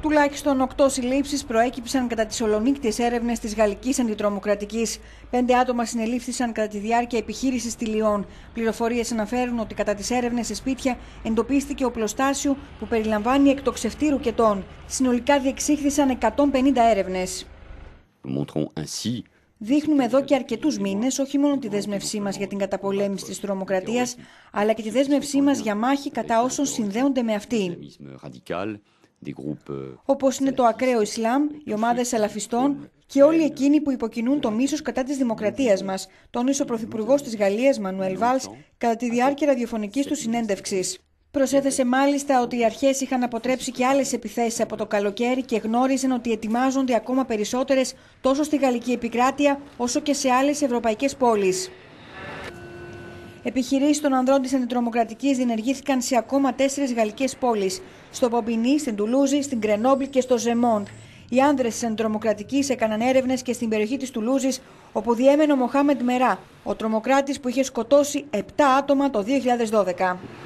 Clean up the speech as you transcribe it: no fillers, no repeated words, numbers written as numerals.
Τουλάχιστον 8 συλλήψεις προέκυψαν κατά τις ολονύκτιες έρευνες της γαλλικής αντιτρομοκρατικής. 5 άτομα συνελήφθησαν κατά τη διάρκεια επιχείρησης στη Λιόν. Πληροφορίες αναφέρουν ότι κατά τις έρευνες σε σπίτια εντοπίστηκε οπλοστάσιο που περιλαμβάνει εκτοξευτή ρουκετών. Συνολικά διεξήχθησαν 150 έρευνες. Δείχνουμε εδώ και αρκετούς μήνες όχι μόνο τη δέσμευσή μας για την καταπολέμηση της τρομοκρατίας, αλλά και τη δέσμευσή μας για μάχη κατά όσων συνδέονται με αυτή. Όπως είναι το ακραίο Ισλάμ, οι ομάδες σαλαφιστών και όλοι εκείνοι που υποκινούν το μίσος κατά της δημοκρατίας μας, τόνισε ο Πρωθυπουργός της Γαλλίας, Μανουέλ Βάλς, κατά τη διάρκεια ραδιοφωνικής του συνέντευξης. Προσέθεσε μάλιστα ότι οι αρχές είχαν αποτρέψει και άλλες επιθέσεις από το καλοκαίρι και γνώριζαν ότι ετοιμάζονται ακόμα περισσότερες τόσο στη γαλλική επικράτεια όσο και σε άλλες ευρωπαϊκές πόλεις. Επιχειρήσεις των ανδρών της αντιτρομοκρατικής διενεργήθηκαν σε ακόμα 4 γαλλικές πόλεις, στο Πομπινί, στην Τουλούζη, στην Γκρενόμπλ και στο Ζεμόντ. Οι άνδρες της αντιτρομοκρατικής έκαναν έρευνες και στην περιοχή της Τουλούζης, όπου διέμενε ο Μοχάμεντ Μερά, ο τρομοκράτης που είχε σκοτώσει 7 άτομα το 2012.